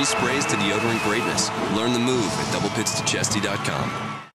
free sprays to deodorant greatness. Learn the move at double pitstochesty.com.